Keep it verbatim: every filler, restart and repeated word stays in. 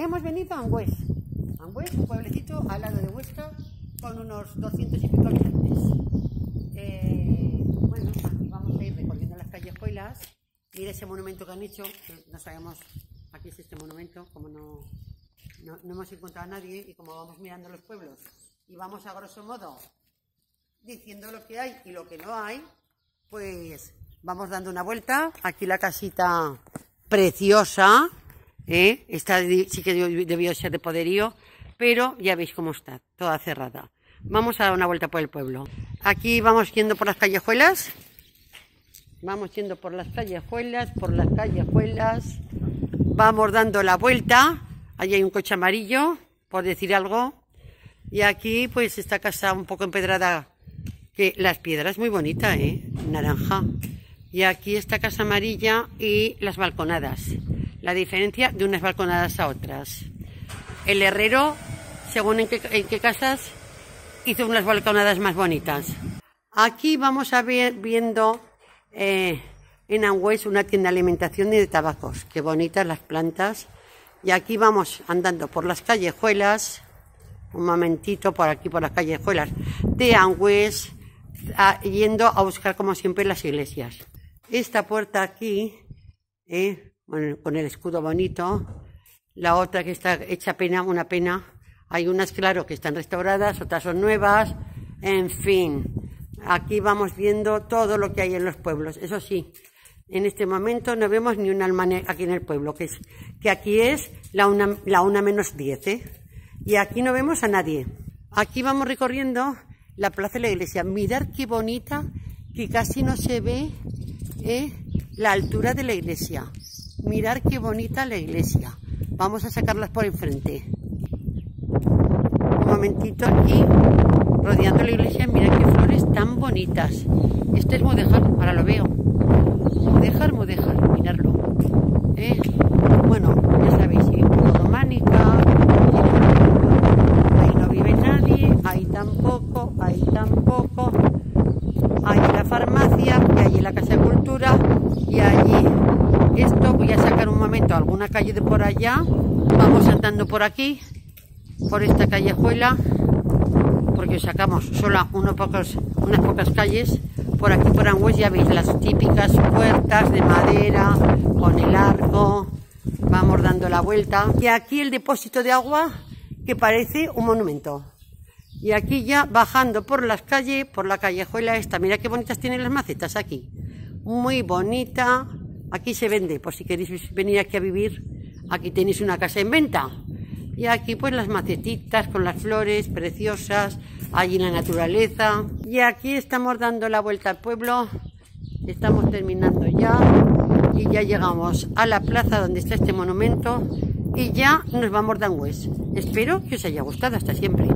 Hemos venido a Angüés. Angüés, un pueblecito al lado de Huesca, con unos doscientos y pico habitantes. Eh, bueno, aquí vamos a ir recorriendo las callejuelas. Mira ese monumento que han hecho, que no sabemos a qué es este monumento, como no, no, no hemos encontrado a nadie, y como vamos mirando los pueblos y vamos a grosso modo diciendo lo que hay y lo que no hay, pues vamos dando una vuelta. Aquí la casita preciosa, ¿eh? Esta sí que debió ser de poderío, pero ya veis cómo está, toda cerrada. Vamos a dar una vuelta por el pueblo. Aquí vamos yendo por las callejuelas. Vamos yendo por las callejuelas, por las callejuelas. Vamos dando la vuelta. Allí hay un coche amarillo, por decir algo. Y aquí, pues, esta casa un poco empedrada, que las piedras muy bonita, ¿eh? Naranja. Y aquí esta casa amarilla y las balconadas. La diferencia de unas balconadas a otras. El herrero, según en qué, en qué casas, hizo unas balconadas más bonitas. Aquí vamos a ver viendo eh, en Angüés una tienda de alimentación y de tabacos. Qué bonitas las plantas. Y aquí vamos andando por las callejuelas. Un momentito por aquí, por las callejuelas de Angüés, a, yendo a buscar como siempre las iglesias. Esta puerta aquí, eh, bueno, con el escudo bonito. La otra que está hecha pena, una pena. Hay unas, claro, que están restauradas, otras son nuevas. En fin, aquí vamos viendo todo lo que hay en los pueblos. Eso sí, en este momento no vemos ni un alma aquí en el pueblo, que, es, que aquí es la una, la una menos diez, ¿eh? Y aquí no vemos a nadie. Aquí vamos recorriendo la plaza de la iglesia. Mirad qué bonita, que casi no se ve ¿eh? la altura de la iglesia. Mirad qué bonita la iglesia. Vamos a sacarlas por enfrente. Un momentito aquí, rodeando la iglesia. Mirad qué flores tan bonitas. Este es Mudéjar, ahora lo veo. Mudéjar, Mudéjar, miradlo. ¿Eh? Bueno, ya sabéis, sí, románica. Ahí no vive nadie, ahí tampoco, ahí tampoco. Ahí la farmacia, y allí la casa de cultura, y allí esto. Voy a sacar un momento alguna calle de por allá. Vamos andando por aquí, por esta callejuela, porque sacamos solo unos pocos, unas pocas calles. Por aquí por Angüés ya veis las típicas puertas de madera con el arco. Vamos dando la vuelta. Y aquí el depósito de agua, que parece un monumento. Y aquí ya bajando por las calles, por la callejuela esta. Mira qué bonitas tienen las macetas aquí. Muy bonita. Aquí se vende, por si queréis venir aquí a vivir. Aquí tenéis una casa en venta. Y aquí pues las macetitas con las flores preciosas. Allí la naturaleza. Y aquí estamos dando la vuelta al pueblo. Estamos terminando ya. Y ya llegamos a la plaza donde está este monumento. Y ya nos vamos de Angüés. Espero que os haya gustado. Hasta siempre.